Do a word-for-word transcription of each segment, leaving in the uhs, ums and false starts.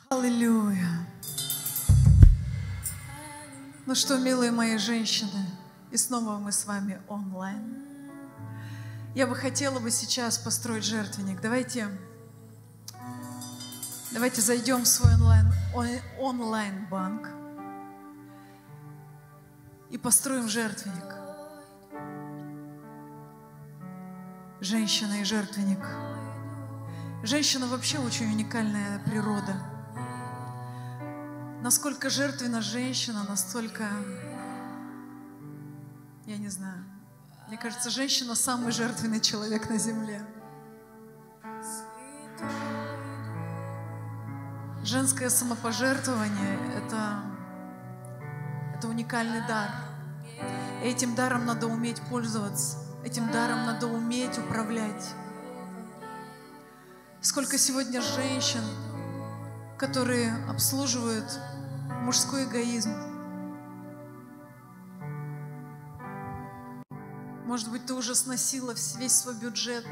Аллилуйя. Ну что, милые мои женщины, и снова мы с вами онлайн. Я бы хотела бы сейчас построить жертвенник. Давайте, давайте зайдем в свой онлайн, онлайн-банк и построим жертвенник. Женщина и жертвенник. Женщина вообще очень уникальная природа. Насколько жертвенна женщина, настолько, я не знаю, мне кажется, женщина самый жертвенный человек на земле. Женское самопожертвование – это, это уникальный дар. И этим даром надо уметь пользоваться, этим даром надо уметь управлять. Сколько сегодня женщин, которые обслуживают мужской эгоизм. Может быть, ты уже сносила весь свой бюджет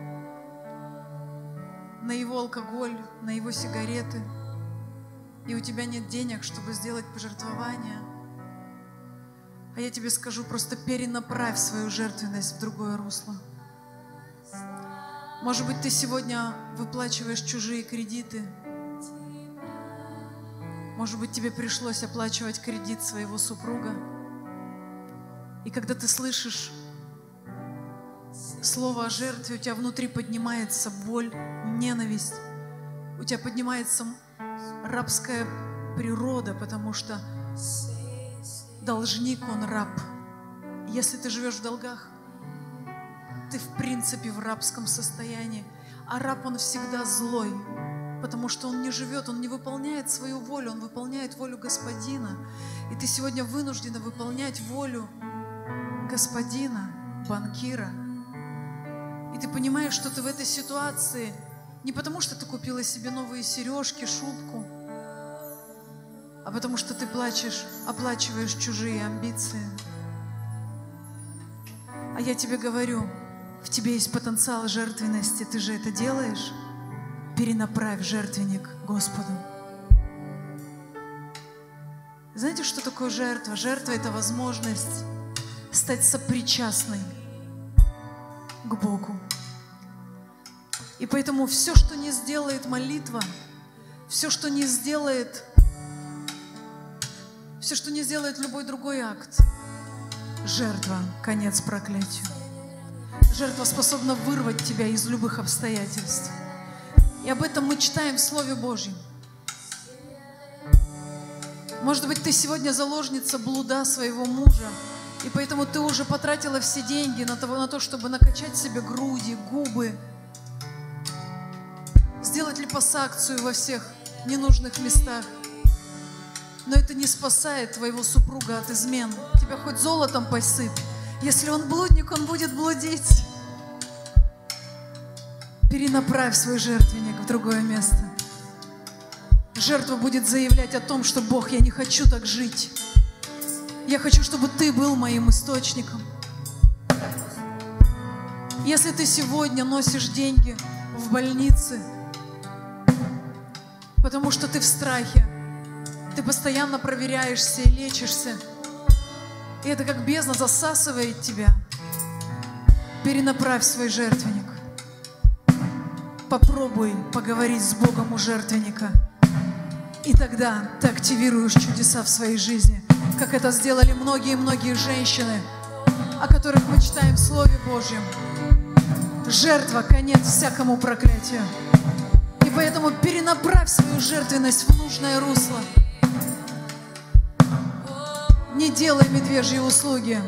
на его алкоголь, на его сигареты, и у тебя нет денег, чтобы сделать пожертвование. А я тебе скажу, просто перенаправь свою жертвенность в другое русло. Может быть, ты сегодня выплачиваешь чужие кредиты. Может быть, тебе пришлось оплачивать кредит своего супруга. И когда ты слышишь слово о жертве, у тебя внутри поднимается боль, ненависть. У тебя поднимается рабская природа, потому что должник, он раб. Если ты живешь в долгах, ты в принципе в рабском состоянии. А раб, он всегда злой. Потому что он не живет, он не выполняет свою волю, он выполняет волю Господина. И ты сегодня вынуждена выполнять волю Господина, банкира. И ты понимаешь, что ты в этой ситуации не потому, что ты купила себе новые сережки, шубку, а потому что ты плачешь, оплачиваешь чужие амбиции. А я тебе говорю, в тебе есть потенциал жертвенности, ты же это делаешь? Перенаправь жертвенник Господу. Знаете, что такое жертва? Жертва – это возможность стать сопричастной к Богу. И поэтому все, что не сделает молитва, все, что не сделает, все, что не сделает любой другой акт, жертва – конец проклятию. Жертва способна вырвать тебя из любых обстоятельств. И об этом мы читаем в Слове Божьем. Может быть, ты сегодня заложница блуда своего мужа, и поэтому ты уже потратила все деньги на то, на то, чтобы накачать себе груди, губы, сделать липосакцию во всех ненужных местах. Но это не спасает твоего супруга от измен. Тебя хоть золотом посыпь. Если он блудник, он будет блудить. Перенаправь свой жертвенник в другое место. Жертва будет заявлять о том, что Бог, я не хочу так жить. Я хочу, чтобы Ты был моим источником. Если ты сегодня носишь деньги в больнице, потому что ты в страхе, ты постоянно проверяешься и лечишься, и это как бездна засасывает тебя, перенаправь свой жертвенник. Попробуй поговорить с Богом у жертвенника. И тогда ты активируешь чудеса в своей жизни, как это сделали многие-многие женщины, о которых мы читаем в Слове Божьем. Жертва – конец всякому проклятию. И поэтому перенаправь свою жертвенность в нужное русло. Не делай медвежьи услуги.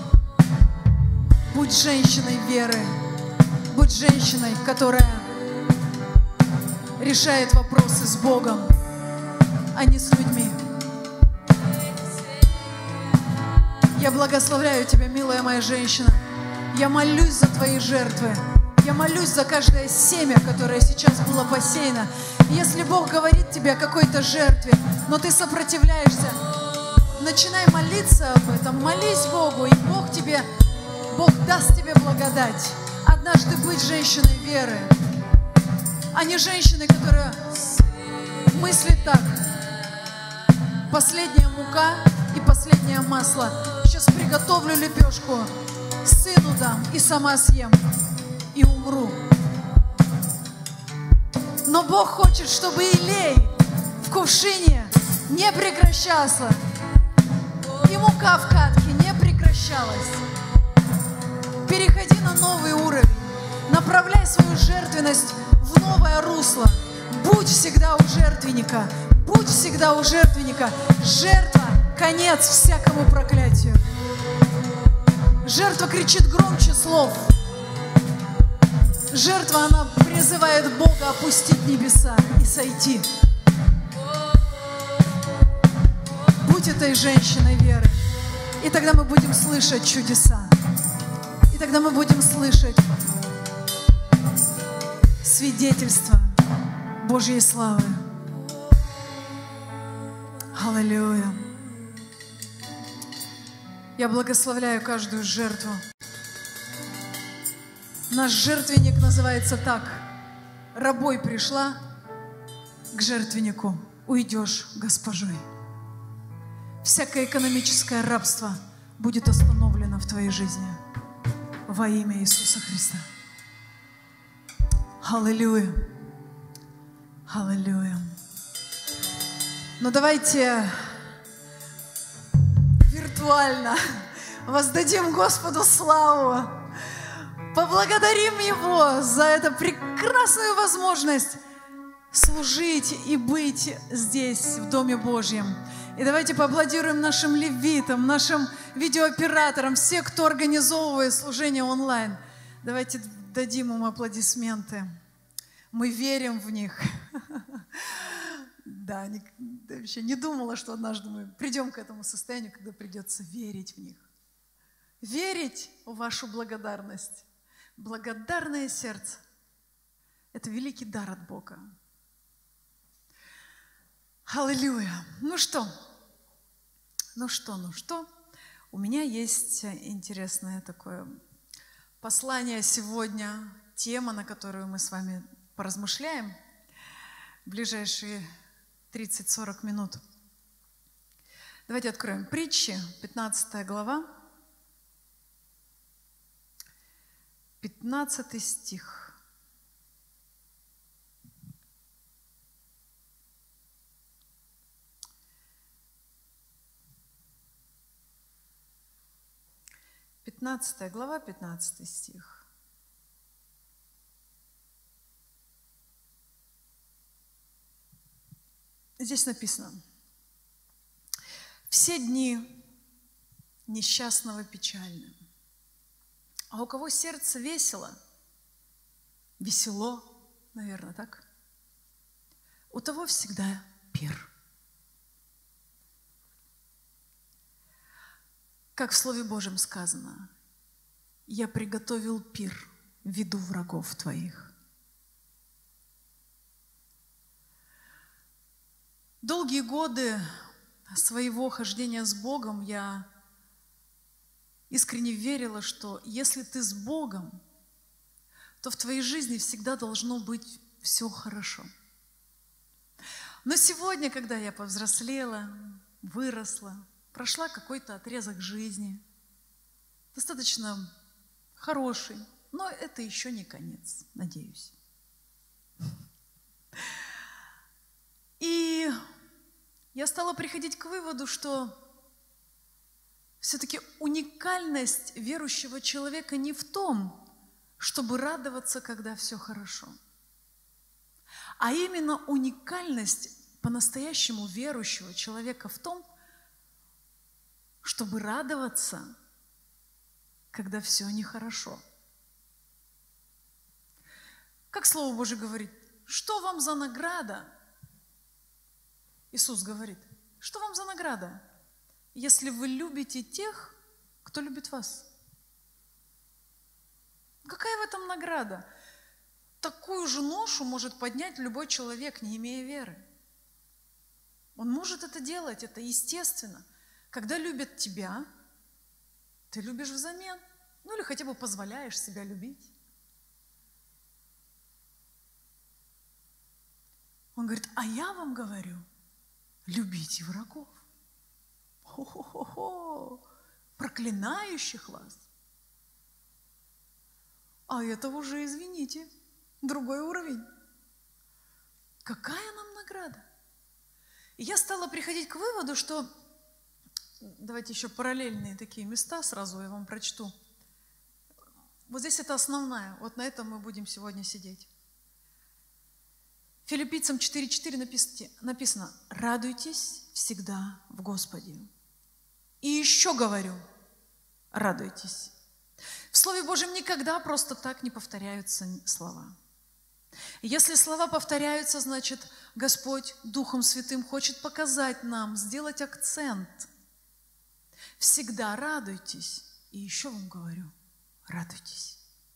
Будь женщиной веры. Будь женщиной, которая решает вопросы с Богом, а не с людьми. Я благословляю тебя, милая моя женщина. Я молюсь за твои жертвы. Я молюсь за каждое семя, которое сейчас было посеяно. Если Бог говорит тебе о какой-то жертве, но ты сопротивляешься, начинай молиться об этом. Молись Богу, и Бог тебе, Бог даст тебе благодать. Однажды быть женщиной веры, а не женщиной, которая мыслить так. Последняя мука и последнее масло. Сейчас приготовлю лепешку, сыну дам и сама съем, и умру. Но Бог хочет, чтобы елей в кувшине не прекращался, и мука в катке не прекращалась. Переходи на новый уровень, направляй свою жертвенность в новое русло. Будь всегда у жертвенника, будь всегда у жертвенника. Жертва – конец всякому проклятию. Жертва кричит громче слов. Жертва, она призывает Бога опустить небеса и сойти. Будь этой женщиной веры, и тогда мы будем слышать чудеса. И тогда мы будем слышать свидетельство Божьей славы. Аллилуйя. Я благословляю каждую жертву. Наш жертвенник называется так. Рабой пришла к жертвеннику, уйдешь госпожой. Всякое экономическое рабство будет остановлено в твоей жизни во имя Иисуса Христа. Аллилуйя. Аллилуйя. Но давайте виртуально воздадим Господу славу. Поблагодарим Его за эту прекрасную возможность служить и быть здесь, в Доме Божьем. И давайте поаплодируем нашим левитам, нашим видеооператорам, все, кто организовывает служение онлайн. Давайте дадим им аплодисменты. Мы верим в них. Да, не, вообще не думала, что однажды мы придем к этому состоянию, когда придется верить в них. Верить в вашу благодарность. Благодарное сердце – это великий дар от Бога. Аллилуйя. Ну что? Ну что, ну что? У меня есть интересное такое послание сегодня, тема, на которую мы с вами поразмышляем в ближайшие тридцать-сорок минут. Давайте откроем Притчи, пятнадцатая глава, пятнадцатый стих. пятнадцатая глава, пятнадцатый стих. Здесь написано: «Все дни несчастного печальны, а у кого сердце весело, весело, наверное, так, у того всегда пир». Как в Слове Божьем сказано: «Я приготовил пир в виду врагов твоих». Долгие годы своего хождения с Богом я искренне верила, что если ты с Богом, то в твоей жизни всегда должно быть все хорошо. Но сегодня, когда я повзрослела, выросла, прошла какой-то отрезок жизни, достаточно хороший, но это еще не конец, надеюсь. И я стала приходить к выводу, что все-таки уникальность верующего человека не в том, чтобы радоваться, когда все хорошо, а именно уникальность по-настоящему верующего человека в том, чтобы радоваться, когда все нехорошо. Как Слово Божие говорит: что вам за награда? Иисус говорит: что вам за награда, если вы любите тех, кто любит вас? Какая в этом награда? Такую же ношу может поднять любой человек, не имея веры. Он может это делать, это естественно. Когда любят тебя, ты любишь взамен, ну или хотя бы позволяешь себя любить. Он говорит, а я вам говорю, любите врагов. Хо-хо-хо-хо, проклинающих вас. А это уже, извините, другой уровень. Какая нам награда? И я стала приходить к выводу, что... Давайте еще параллельные такие места сразу я вам прочту. Вот здесь это основная. Вот на этом мы будем сегодня сидеть. Филиппийцам четыре четыре написано: «Радуйтесь всегда в Господе». И еще говорю, радуйтесь. В Слове Божьем никогда просто так не повторяются слова. Если слова повторяются, значит, Господь Духом Святым хочет показать нам, сделать акцент. Всегда радуйтесь. И еще вам говорю, радуйтесь.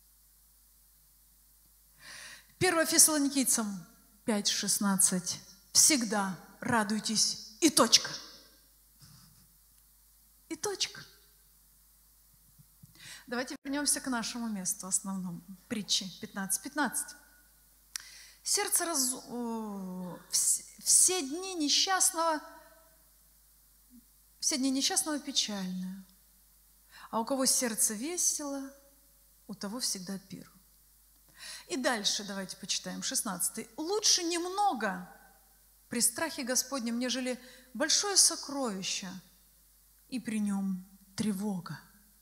первое Фессалоникийцам пять шестнадцать. Всегда радуйтесь. И точка. И точка. Давайте вернемся к нашему месту основному. Притчи пятнадцать пятнадцать. Сердце раз... Все дни несчастного, все дни несчастного печальное. А у кого сердце весело, у того всегда пир. И дальше давайте почитаем, шестнадцатый. Лучше немного при страхе Господнем, нежели большое сокровище, и при нем тревога.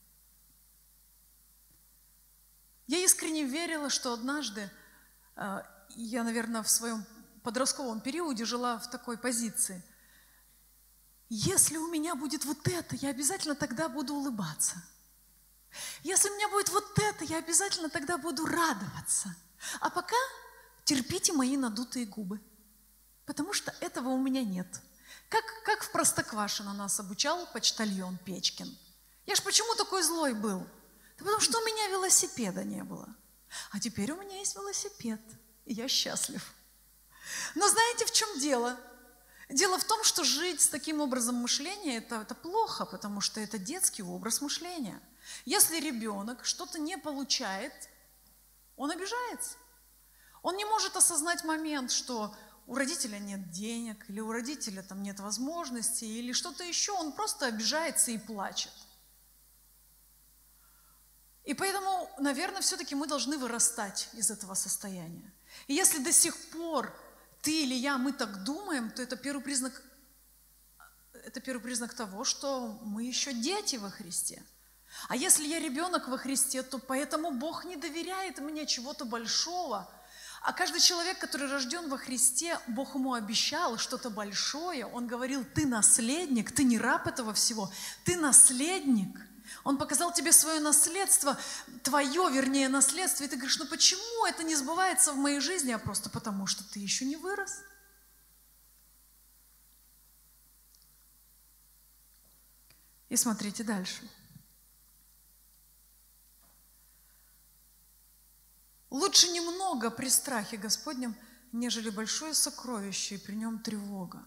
Я искренне верила, что однажды, я, наверное, в своем подростковом периоде жила в такой позиции. Если у меня будет вот это, я обязательно тогда буду улыбаться. Если у меня будет вот это, я обязательно тогда буду радоваться. А пока терпите мои надутые губы, потому что этого у меня нет. Как, как в Простоквашино нас обучал почтальон Печкин. Я ж почему такой злой был? Да потому что у меня велосипеда не было. А теперь у меня есть велосипед, и я счастлив. Но знаете, в чем дело? Дело в том, что жить с таким образом мышления это, это плохо, потому что это детский образ мышления. Если ребенок что-то не получает, он обижается. Он не может осознать момент, что у родителя нет денег, или у родителя там нет возможностей, или что-то еще, он просто обижается и плачет. И поэтому, наверное, все-таки мы должны вырастать из этого состояния. И если до сих пор ты или я, мы так думаем, то это первый признак, это первый признак того, что мы еще дети во Христе. А если я ребенок во Христе, то поэтому Бог не доверяет мне чего-то большого. А каждый человек, который рожден во Христе, Бог ему обещал что-то большое. Он говорил, ты наследник, ты не раб этого всего, ты наследник. Он показал тебе свое наследство, твое, вернее, наследство. И ты говоришь, ну почему это не сбывается в моей жизни? А просто потому, что ты еще не вырос. И смотрите дальше. Лучше немного при страхе Господнем, нежели большое сокровище, и при нем тревога.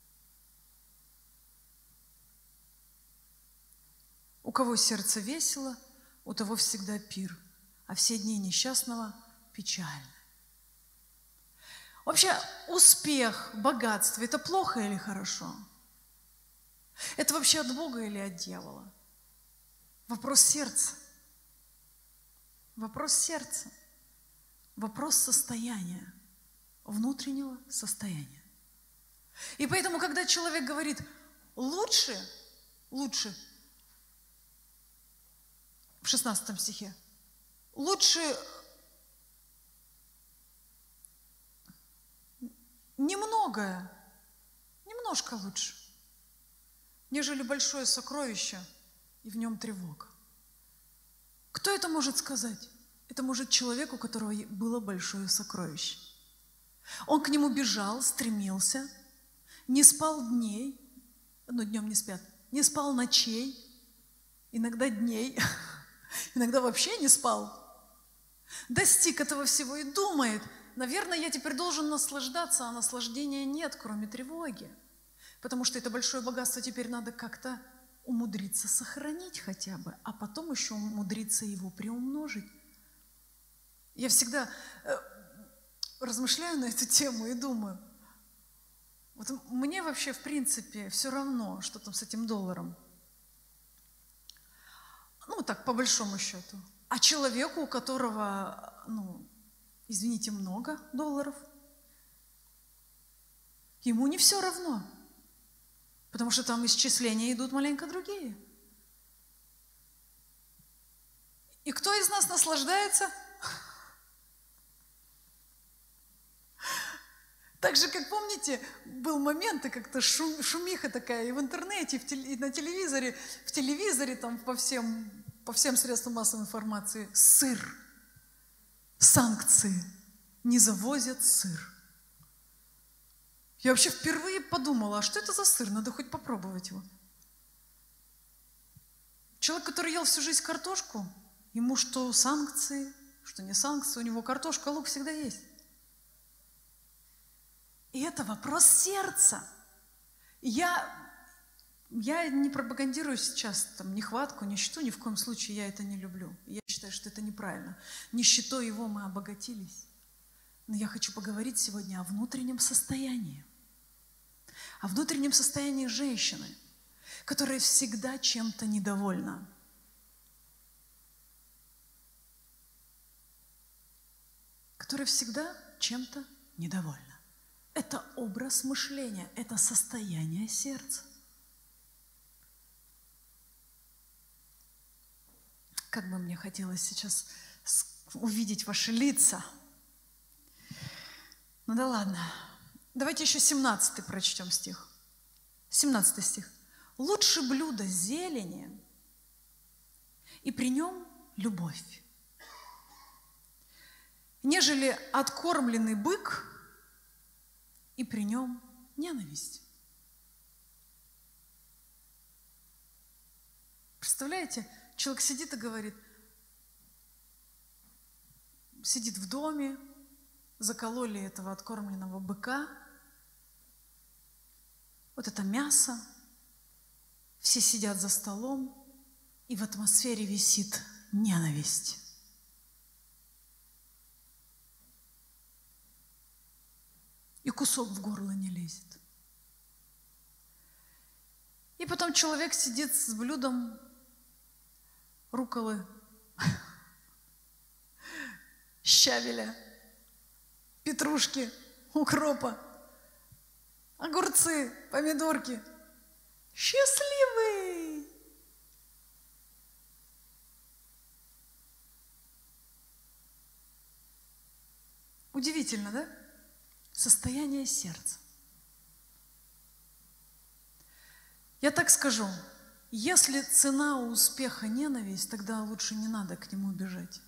У кого сердце весело, у того всегда пир, а все дни несчастного печальны. Вообще, успех, богатство – это плохо или хорошо? Это вообще от Бога или от дьявола? Вопрос сердца. Вопрос сердца. Вопрос состояния, внутреннего состояния. И поэтому, когда человек говорит «лучше», «лучше», в шестнадцатом стихе, «лучше немногое, немножко лучше, нежели большое сокровище, и в нем тревога». Кто это может сказать? Это может человек, у которого было большое сокровище. Он к нему бежал, стремился, не спал дней, ну днем не спят, не спал ночей, иногда дней, иногда вообще не спал. Достиг этого всего и думает, наверное, я теперь должен наслаждаться, а наслаждения нет, кроме тревоги. Потому что это большое богатство теперь надо как-то умудриться сохранить хотя бы, а потом еще умудриться его приумножить. Я всегда э, размышляю на эту тему и думаю, Вот мне вообще, в принципе, все равно, что там с этим долларом. Ну, так, по большому счету. А человеку, у которого, ну, извините, много долларов, ему не все равно. Потому что там исчисления идут маленько другие. И кто из нас наслаждается? Так же, как помните, был момент, и как-то шум, шумиха такая и в интернете, и, в теле, и на телевизоре, в телевизоре, там по всем, по всем средствам массовой информации. Сыр. Санкции. Не завозят сыр. Я вообще впервые подумала, а что это за сыр? Надо хоть попробовать его. Человек, который ел всю жизнь картошку, ему что санкции, что не санкции, у него картошка, лук всегда есть. И это вопрос сердца. Я, я не пропагандирую сейчас там, нехватку, нищету, ни в коем случае я это не люблю. Я считаю, что это неправильно. Нищетой его мы обогатились. Но я хочу поговорить сегодня о внутреннем состоянии. О внутреннем состоянии женщины, которая всегда чем-то недовольна. Которая всегда чем-то недовольна. Это образ мышления, это состояние сердца. Как бы мне хотелось сейчас увидеть ваши лица. Ну да ладно. Давайте еще семнадцатый прочтем стих. семнадцатый стих. «Лучше блюдо зелени, и при нем любовь, нежели откормленный бык, и при нем ненависть». Представляете, человек сидит и говорит, сидит в доме, закололи этого откормленного быка, вот это мясо, все сидят за столом, и в атмосфере висит ненависть. И кусок в горло не лезет. И потом человек сидит с блюдом рукколы, щавеля, петрушки, укропа, огурцы, помидорки. Счастливый! Удивительно, да? Состояние сердца. Я так скажу, если цена у успеха ненависть, тогда лучше не надо к нему бежать.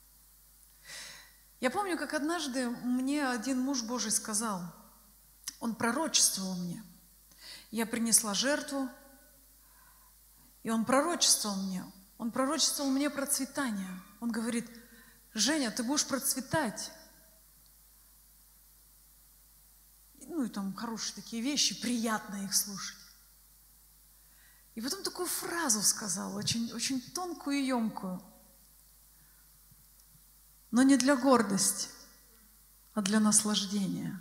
Я помню, как однажды мне один муж Божий сказал, он пророчествовал мне. Я принесла жертву, и он пророчествовал мне. Он пророчествовал мне процветание. Он говорит, Женя, ты будешь процветать. Ну и там хорошие такие вещи, приятно их слушать. И потом такую фразу сказал, очень, очень тонкую и емкую. Но не для гордости, а для наслаждения.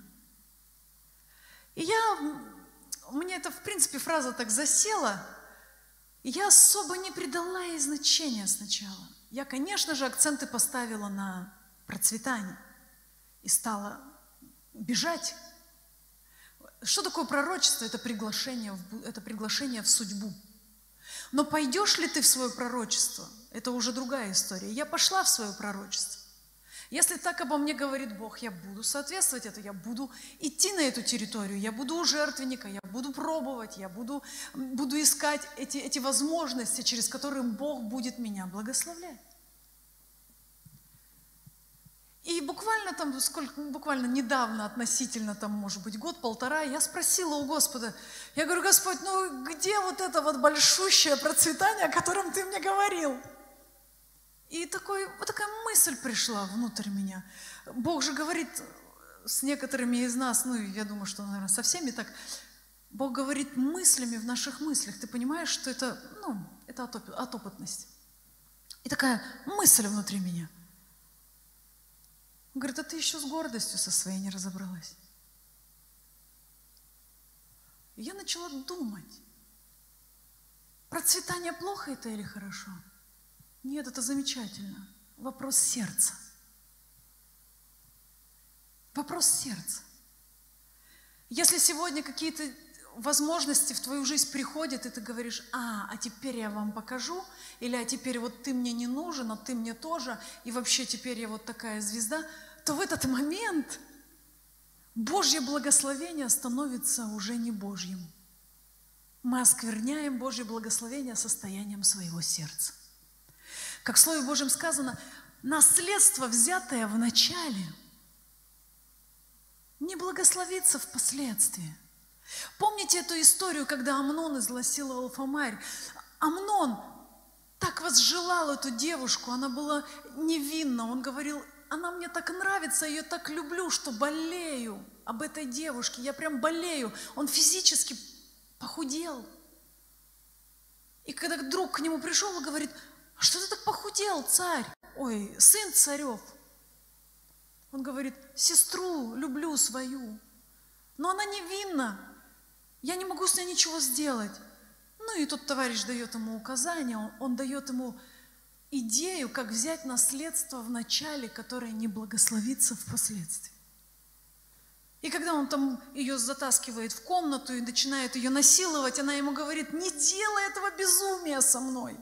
И я, мне эта, в принципе, фраза так засела, и я особо не придала ей значения сначала. Я, конечно же, акценты поставила на процветание и стала бежать. Что такое пророчество? Это приглашение в, это приглашение в судьбу. Но пойдешь ли ты в свое пророчество? Это уже другая история. Я пошла в свое пророчество. Если так обо мне говорит Бог, я буду соответствовать этому, я буду идти на эту территорию, я буду у жертвенника, я буду пробовать, я буду, буду искать эти, эти возможности, через которые Бог будет меня благословлять. И буквально там, сколько, буквально недавно, относительно там, может быть, год-полтора, я спросила у Господа, я говорю, Господь, ну где вот это вот большущее процветание, о котором Ты мне говорил? И такой, вот такая мысль пришла внутрь меня. Бог же говорит с некоторыми из нас, ну, я думаю, что, наверное, со всеми так, Бог говорит мыслями в наших мыслях. Ты понимаешь, что это, ну, это от, опыт, от опытности. И такая мысль внутри меня. Он говорит, а ты еще с гордостью со своей не разобралась. И я начала думать, процветание плохо это или хорошо? Нет, это замечательно. Вопрос сердца. Вопрос сердца. Если сегодня какие-то возможности в твою жизнь приходят, и ты говоришь: а, а теперь я вам покажу, или а теперь вот ты мне не нужен, а ты мне тоже, и вообще теперь я вот такая звезда, то в этот момент Божье благословение становится уже не Божьим. Мы оскверняем Божье благословение состоянием своего сердца. Как в Слове Божьем сказано, наследство, взятое в начале, не благословится впоследствии. Помните эту историю, когда Амнон изнасиловал Фомарь? Амнон так возжелал эту девушку, она была невинна. Он говорил: она мне так нравится, я ее так люблю, что болею об этой девушке, я прям болею. Он физически похудел. И когда друг к нему пришел и говорит: а что ты так похудел, царь? Ой, сын царев. Он говорит: сестру люблю свою, но она невинна, я не могу с ней ничего сделать. Ну и тут товарищ дает ему указания, он, он дает ему идею, как взять наследство в начале, которое не благословится впоследствии. И когда он там ее затаскивает в комнату и начинает ее насиловать, она ему говорит: не делай этого безумия со мной.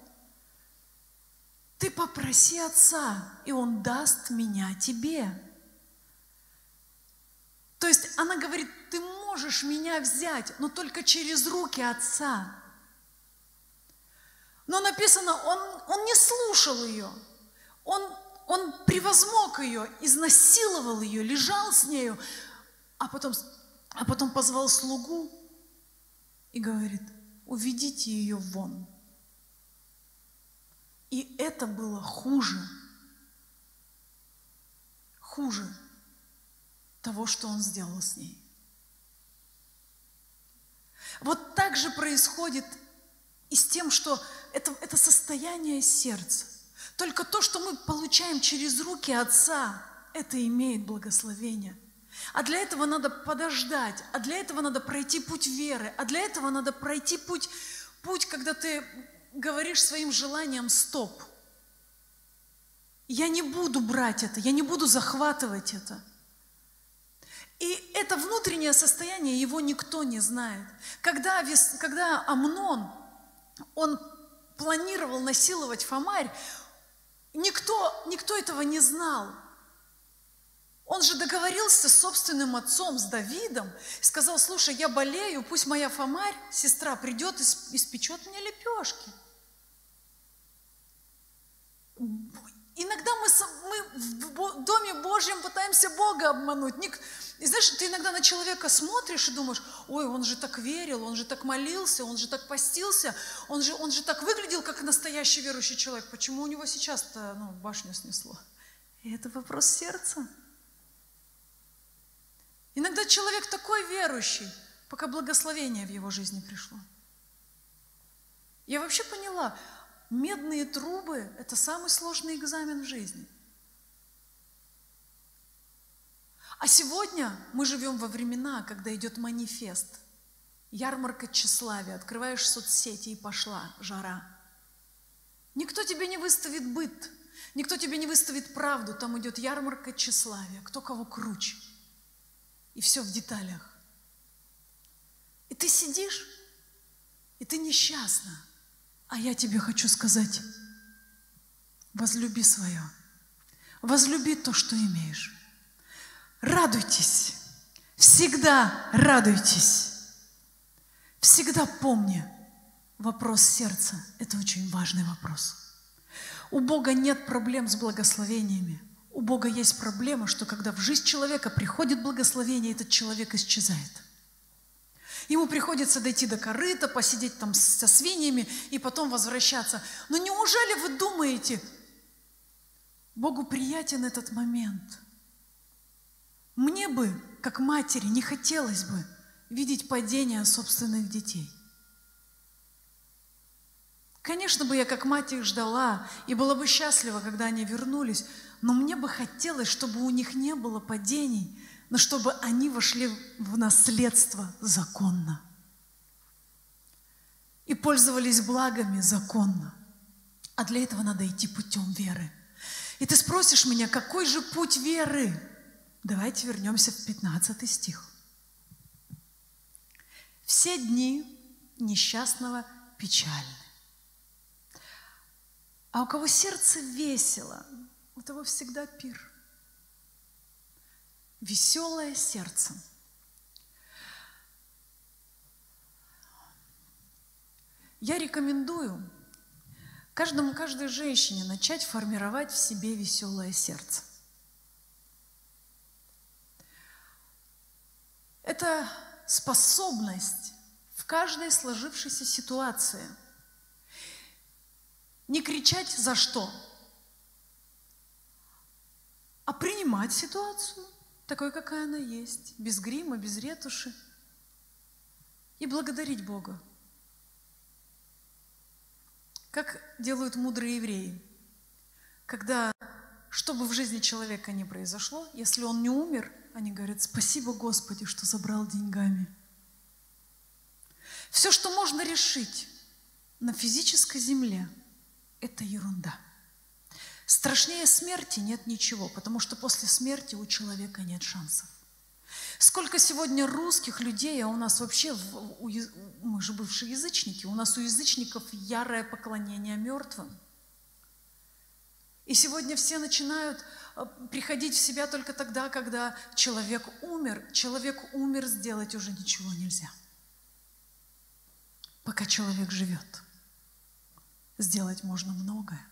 Ты попроси отца, и он даст меня тебе. То есть она говорит: ты можешь меня взять, но только через руки отца. Но написано, он, он не слушал ее. Он, он превозмог ее, изнасиловал ее, лежал с нею, а потом, а потом позвал слугу и говорит: уведите ее вон. И это было хуже, хуже того, что он сделал с ней. Вот так же происходит и с тем, что это, это состояние сердца. Только то, что мы получаем через руки Отца, это имеет благословение. А для этого надо подождать, а для этого надо пройти путь веры, а для этого надо пройти путь, путь, когда ты говоришь своим желаниям: стоп. Я не буду брать это, я не буду захватывать это. И это внутреннее состояние, его никто не знает. Когда, когда Амнон, он планировал насиловать Фомарь, никто, никто этого не знал. Он же договорился с собственным отцом, с Давидом, и сказал: слушай, я болею, пусть моя Фомарь, сестра, придет и испечет мне лепешки. Иногда мы, мы в Доме Божьем пытаемся Бога обмануть. И знаешь, ты иногда на человека смотришь и думаешь: ой, он же так верил, он же так молился, он же так постился, он же, он же так выглядел, как настоящий верующий человек. Почему у него сейчас-то ну, башню снесло? И это вопрос сердца. Иногда человек такой верующий, пока благословение в его жизни пришло. Я вообще поняла, медные трубы – это самый сложный экзамен в жизни. А сегодня мы живем во времена, когда идет манифест, ярмарка тщеславия. Открываешь соцсети, и пошла жара. Никто тебе не выставит быт, никто тебе не выставит правду. Там идет ярмарка тщеславия, кто кого круче. И все в деталях. И ты сидишь, и ты несчастна. А я тебе хочу сказать: возлюби свое, возлюби то, что имеешь. Радуйтесь, всегда радуйтесь. Всегда помни, вопрос сердца – это очень важный вопрос. У Бога нет проблем с благословениями. У Бога есть проблема, что когда в жизнь человека приходит благословение, этот человек исчезает. Ему приходится дойти до корыта, посидеть там со свиньями и потом возвращаться. Но неужели вы думаете, Богу приятен этот момент? Мне бы, как матери, не хотелось бы видеть падение собственных детей. Конечно бы я, как мать, их ждала и была бы счастлива, когда они вернулись, но мне бы хотелось, чтобы у них не было падений, но чтобы они вошли в наследство законно. и пользовались благами законно. А для этого надо идти путем веры. И ты спросишь меня, какой же путь веры? Давайте вернемся в пятнадцатый стих. Все дни несчастного печальны. А у кого сердце весело, у того всегда пир. Веселое сердце. Я рекомендую каждому, каждой женщине начать формировать в себе веселое сердце. Это способность в каждой сложившейся ситуации не кричать «за что?», а принимать ситуацию такой, какая она есть, без грима, без ретуши, и благодарить Бога. Как делают мудрые евреи, когда, что бы в жизни человека ни произошло, если он не умер, они говорят: «Спасибо, Господи, что забрал деньгами». Все, что можно решить на физической земле, это ерунда. Страшнее смерти нет ничего, потому что после смерти у человека нет шансов. Сколько сегодня русских людей, а у нас вообще, мы же бывшие язычники, у нас у язычников ярое поклонение мертвым. И сегодня все начинают приходить в себя только тогда, когда человек умер. Человек умер, сделать уже ничего нельзя. Пока человек живет, сделать можно многое.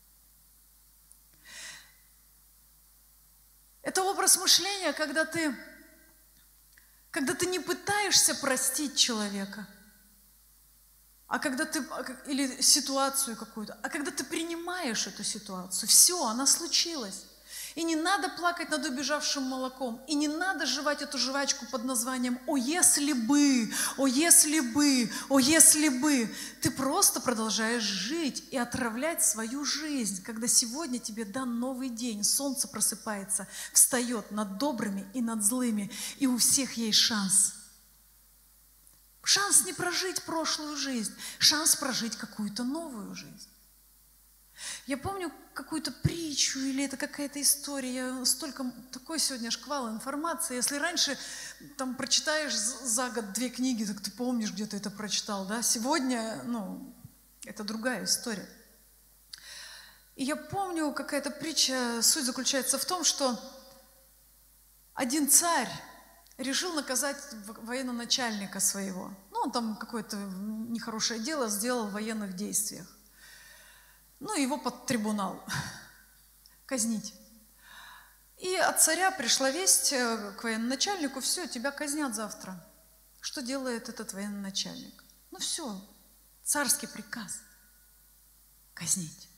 Это образ мышления, когда ты, когда ты не пытаешься простить человека, а когда ты, или ситуацию какую-то, а когда ты принимаешь эту ситуацию, все, она случилась. И не надо плакать над убежавшим молоком, и не надо жевать эту жвачку под названием «О, если бы! О, если бы! О, если бы!» Ты просто продолжаешь жить и отравлять свою жизнь, когда сегодня тебе дан новый день, солнце просыпается, встает над добрыми и над злыми, и у всех есть шанс. Шанс не прожить прошлую жизнь, шанс прожить какую-то новую жизнь. Я помню какую-то притчу, или это какая-то история, я столько, такой сегодня шквал информации. Если раньше там прочитаешь за год две книги, так ты помнишь, где ты это прочитал, да? Сегодня, ну, это другая история. И я помню, какая-то притча, суть заключается в том, что один царь решил наказать военачальника своего. Ну, он там какое-то нехорошее дело сделал в военных действиях. Ну, его под трибунал казнить. И от царя пришла весть к военачальнику: все, тебя казнят завтра. Что делает этот военачальник? Ну все, царский приказ — казнить.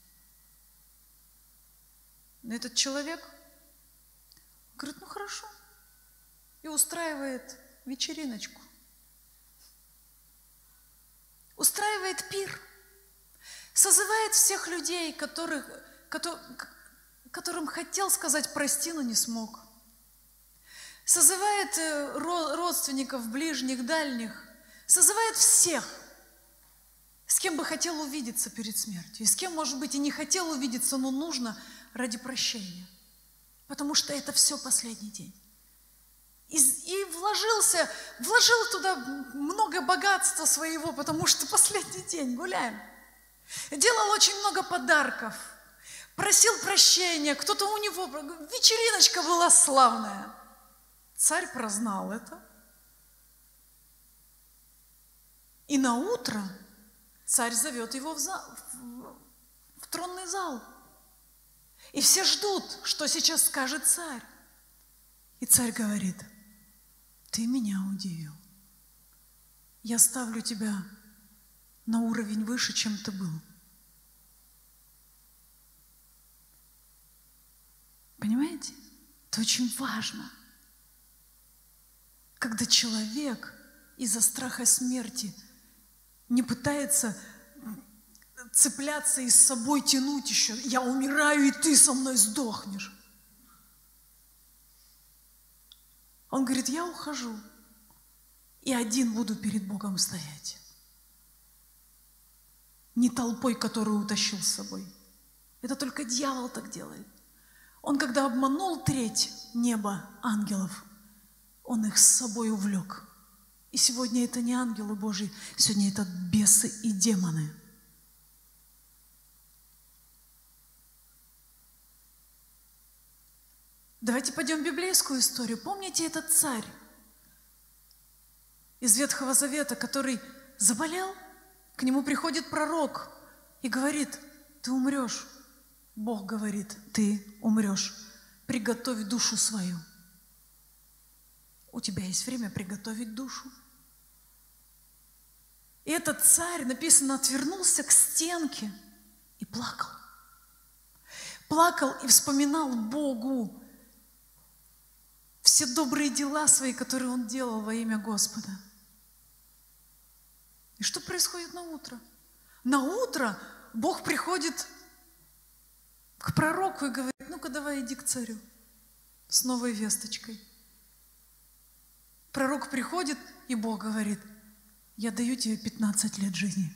Но этот человек говорит: ну хорошо. И устраивает вечериночку. Устраивает пир. Созывает всех людей, которых, которым хотел сказать прости, но не смог. Созывает родственников, ближних, дальних. Созывает всех, с кем бы хотел увидеться перед смертью. И с кем, может быть, и не хотел увидеться, но нужно ради прощения. Потому что это все последний день. И, и вложился, вложил туда много богатства своего, потому что последний день, гуляем. Делал очень много подарков, просил прощения, кто-то у него, вечериночка была славная. Царь прознал это. И на утро царь зовет его в, зал, в, в тронный зал. И все ждут, что сейчас скажет царь. И царь говорит: ты меня удивил. Я ставлю тебя на уровень выше, чем ты был. Понимаете? Это очень важно. Когда человек из-за страха смерти не пытается цепляться и с собой тянуть еще. Я умираю, и ты со мной сдохнешь. Он говорит: я ухожу, и один буду перед Богом стоять. не толпой, которую утащил с собой. Это только дьявол так делает. Он, когда обманул треть неба ангелов, он их с собой увлек. И сегодня это не ангелы Божьи, сегодня это бесы и демоны. Давайте пойдем в библейскую историю. Помните этот царь из Ветхого Завета, который заболел? К нему приходит пророк и говорит: ты умрешь. Бог говорит: ты умрешь. Приготовь душу свою. У тебя есть время приготовить душу. И этот царь, написано, отвернулся к стенке и плакал. Плакал и вспоминал Богу все добрые дела свои, которые он делал во имя Господа. И что происходит на утро? На утро Бог приходит к пророку и говорит: ну-ка давай иди к царю с новой весточкой. Пророк приходит, и Бог говорит: я даю тебе пятнадцать лет жизни.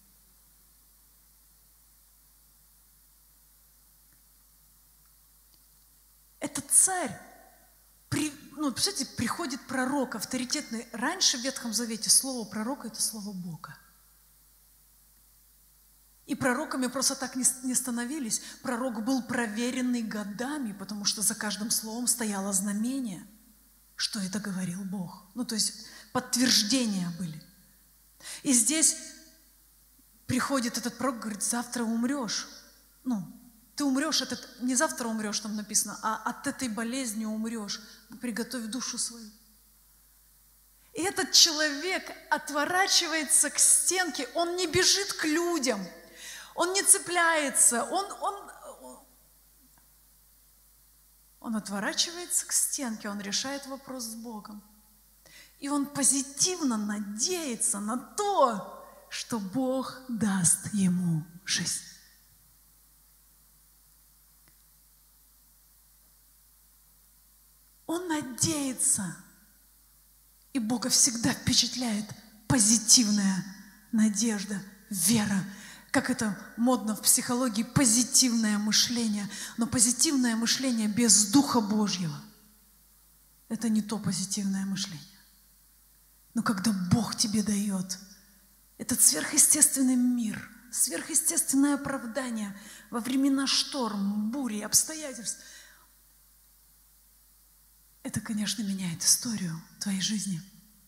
Этот царь, при, ну, представляете, приходит пророк авторитетный. Раньше в Ветхом Завете слово пророка – это слово Бога. И пророками просто так не, не становились. Пророк был проверенный годами, потому что за каждым словом стояло знамение, что это говорил Бог. Ну, то есть подтверждения были. И здесь приходит этот пророк, говорит: завтра умрешь. Ну, ты умрешь, этот, не завтра умрешь, там написано, а от этой болезни умрешь. Приготовь душу свою. И этот человек отворачивается к стенке, он не бежит к людям, он не цепляется, он, он, он отворачивается к стенке, он решает вопрос с Богом. И он позитивно надеется на то, что Бог даст ему жизнь. Он надеется. И Бога всегда впечатляет позитивная надежда, вера. Как это модно в психологии, позитивное мышление. Но позитивное мышление без Духа Божьего – это не то позитивное мышление. Но когда Бог тебе дает этот сверхъестественный мир, сверхъестественное оправдание во времена шторм, бури, обстоятельств, это, конечно, меняет историю твоей жизни.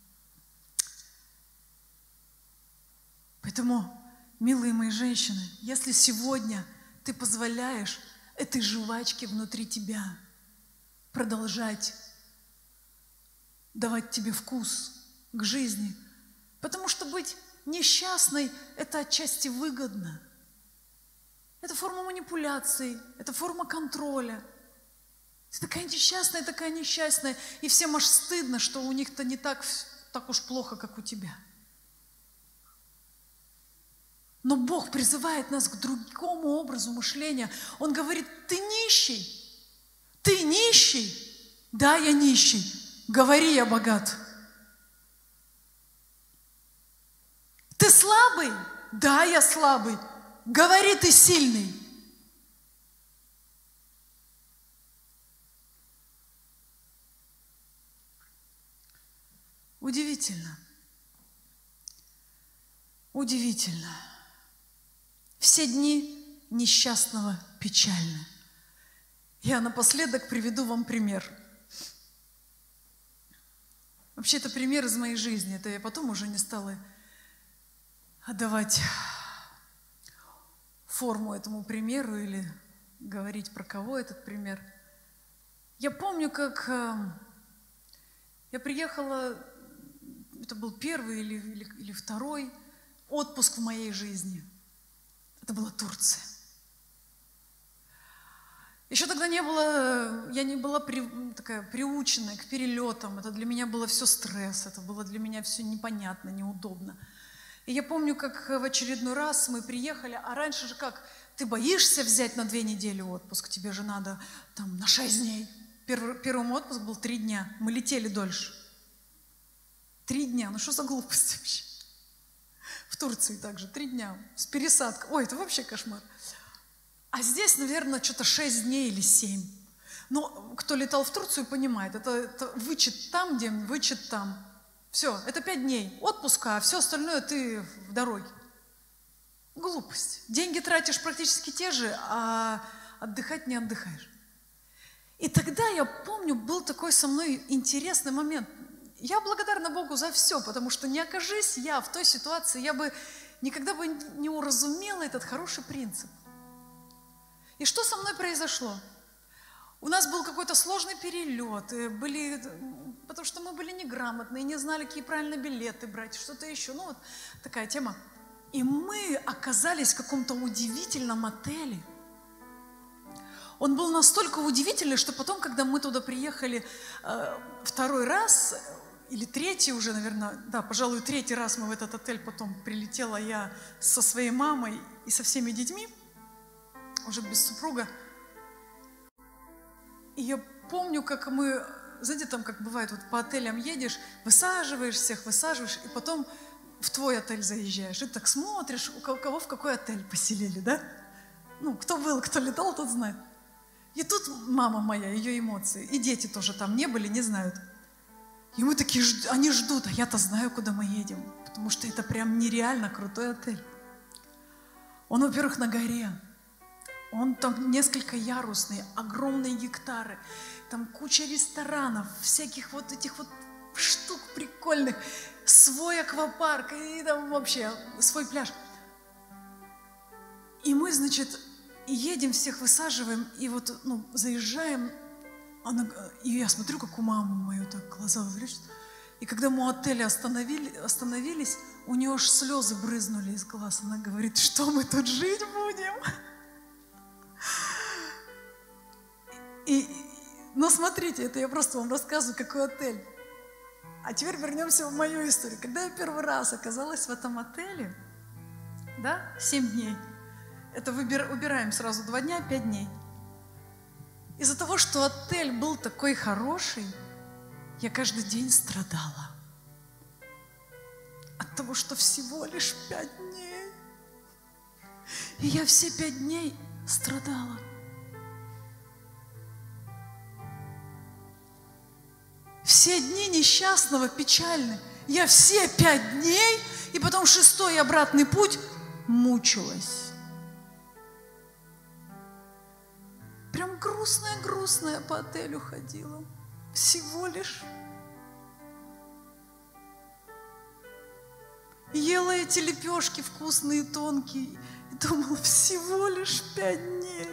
Поэтому, милые мои женщины, если сегодня ты позволяешь этой жвачке внутри тебя продолжать давать тебе вкус к жизни, потому что быть несчастной – это отчасти выгодно. Это форма манипуляций, это форма контроля. Ты такая несчастная, такая несчастная, и всем аж стыдно, что у них-то не так, так уж плохо, как у тебя. Но Бог призывает нас к другому образу мышления. Он говорит: ты нищий, ты нищий, да, я нищий, говори, я богат. Ты слабый, да, я слабый, говори, ты сильный. Удивительно. Удивительно. Все дни несчастного печальны. Я напоследок приведу вам пример. Вообще, это пример из моей жизни. Это я потом уже не стала отдавать форму этому примеру или говорить, про кого этот пример. Я помню, как я приехала, это был первый или, или, или второй отпуск в моей жизни. Это была Турция. Еще тогда не было, я не была при, такая приученная к перелетам. Это для меня было все стресс, это было для меня все непонятно, неудобно. И я помню, как в очередной раз мы приехали, а раньше же как, ты боишься взять на две недели отпуск, тебе же надо там на шесть дней. Первый, первый мой отпуск был три дня, мы летели дольше. Три дня, ну что за глупость вообще? В Турции также три дня с пересадкой. Ой, это вообще кошмар. А здесь, наверное, что-то шесть дней или семь. Но кто летал в Турцию, понимает, это, это вычет там, где вычет там. Все, это пять дней отпуска, а все остальное ты в дороге. Глупость. Деньги тратишь практически те же, а отдыхать не отдыхаешь. И тогда, я помню, был такой со мной интересный момент. Я благодарна Богу за все, потому что не окажись я в той ситуации, я бы никогда бы не уразумела этот хороший принцип. И что со мной произошло? У нас был какой-то сложный перелет, были, потому что мы были неграмотные, не знали, какие правильно билеты брать, что-то еще. Ну, вот такая тема. И мы оказались в каком-то удивительном отеле. Он был настолько удивительный, что потом, когда мы туда приехали э, второй раз, или третий уже, наверное, да, пожалуй, третий раз мы в этот отель потом прилетела я со своей мамой и со всеми детьми, уже без супруга. И я помню, как мы, знаете, там, как бывает, вот по отелям едешь, высаживаешь всех, высаживаешь, и потом в твой отель заезжаешь, и так смотришь, у кого в какой отель поселили, да? Ну, кто был, кто летал, тот знает. И тут мама моя, ее эмоции, и дети тоже там не были, не знают. И мы такие, они ждут, а я-то знаю, куда мы едем, потому что это прям нереально крутой отель. Он, во-первых, на горе, он там несколько ярусный, огромные гектары, там куча ресторанов, всяких вот этих вот штук прикольных, свой аквапарк и там вообще свой пляж. И мы, значит, едем, всех высаживаем, и вот, ну, заезжаем, она, и я смотрю, как у мамы мою так глаза вылезают. И когда мы у отеля остановили, остановились, у нее аж слезы брызнули из глаз. Она говорит, что мы тут жить будем? И, ну, смотрите, это я просто вам рассказываю, какой отель. А теперь вернемся в мою историю. Когда я первый раз оказалась в этом отеле, да, семь дней, это выбир, убираем сразу два дня, пять дней. Из-за того, что отель был такой хороший, я каждый день страдала. От того, что всего лишь пять дней. И я все пять дней страдала. Все дни несчастного, печальны. Я все пять дней, и потом шестой обратный путь мучилась. Прям грустная-грустная по отелю ходила. Всего лишь. Ела эти лепешки вкусные, тонкие. И думала, всего лишь пять дней.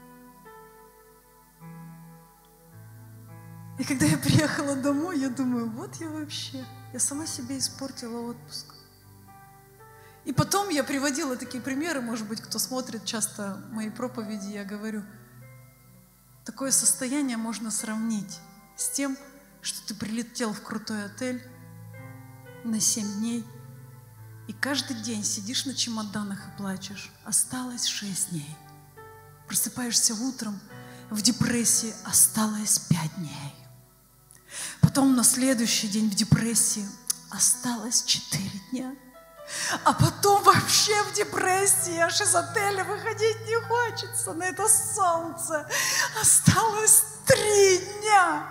И когда я приехала домой, я думаю, вот я вообще, я сама себе испортила отпуск. И потом я приводила такие примеры, может быть, кто смотрит часто мои проповеди, я говорю, такое состояние можно сравнить с тем, что ты прилетел в крутой отель на семь дней, и каждый день сидишь на чемоданах и плачешь. Осталось шесть дней. Просыпаешься утром в депрессии, осталось пять дней. Потом на следующий день в депрессии осталось четыре дня. А потом вообще в депрессии, аж из отеля выходить не хочется на это солнце. Осталось три дня.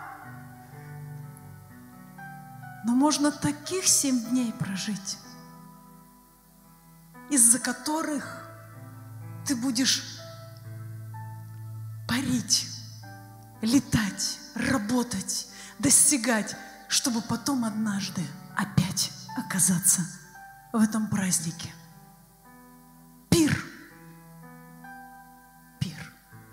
Но можно таких семь дней прожить, из-за которых ты будешь парить, летать, работать, достигать, чтобы потом однажды опять оказаться в этом празднике. Пир. Пир.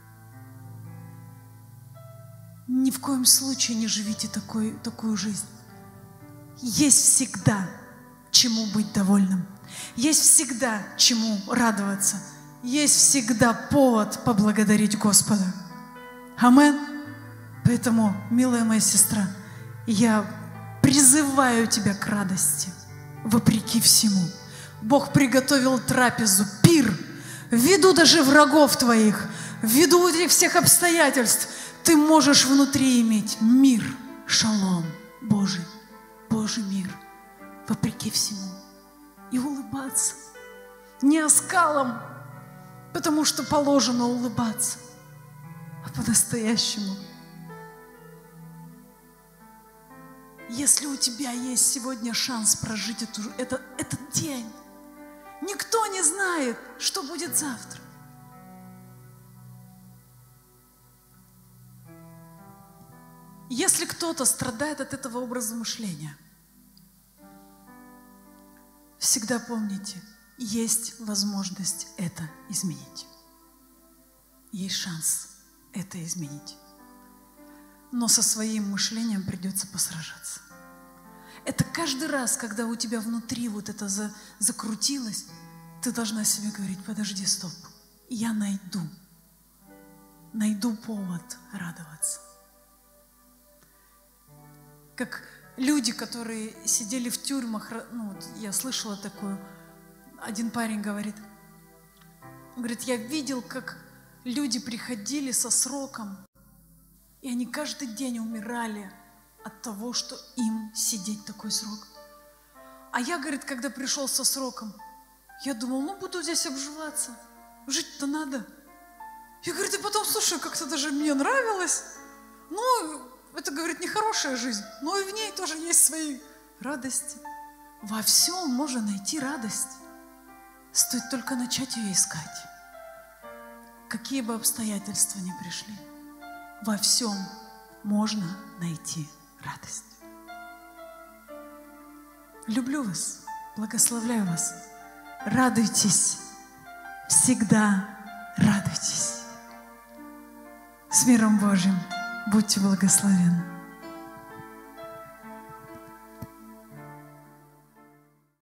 Ни в коем случае не живите такой, такую жизнь. Есть всегда чему быть довольным. Есть всегда чему радоваться. Есть всегда повод поблагодарить Господа. Амин. Поэтому, милая моя сестра, я призываю тебя к радости, вопреки всему. Бог приготовил трапезу, пир, ввиду даже врагов твоих, ввиду этих всех обстоятельств, ты можешь внутри иметь мир, шалом Божий, Божий мир, вопреки всему. и улыбаться. Не оскалом, потому что положено улыбаться, а по-настоящему. Если у тебя есть сегодня шанс прожить эту, это, этот день, никто не знает, что будет завтра. Если кто-то страдает от этого образа мышления, всегда помните, есть возможность это изменить. Есть шанс это изменить. Но со своим мышлением придется посражаться. Это каждый раз, когда у тебя внутри вот это за, закрутилось, ты должна себе говорить: подожди, стоп, я найду, найду повод радоваться. Как люди, которые сидели в тюрьмах, ну, вот я слышала такую, один парень говорит, он говорит, я видел, как люди приходили со сроком, и они каждый день умирали от того, что им сидеть такой срок. А я, говорит, когда пришел со сроком, я думал, ну, буду здесь обживаться, жить-то надо. Я, говорит, и потом, слушай, как-то даже мне нравилось, ну, это, говорит, нехорошая жизнь, но и в ней тоже есть свои радости. Во всем можно найти радость. Стоит только начать ее искать. Какие бы обстоятельства ни пришли, во всем можно найти радость. Люблю вас, благословляю вас. Радуйтесь, всегда радуйтесь. С миром Божьим. Будьте благословенны.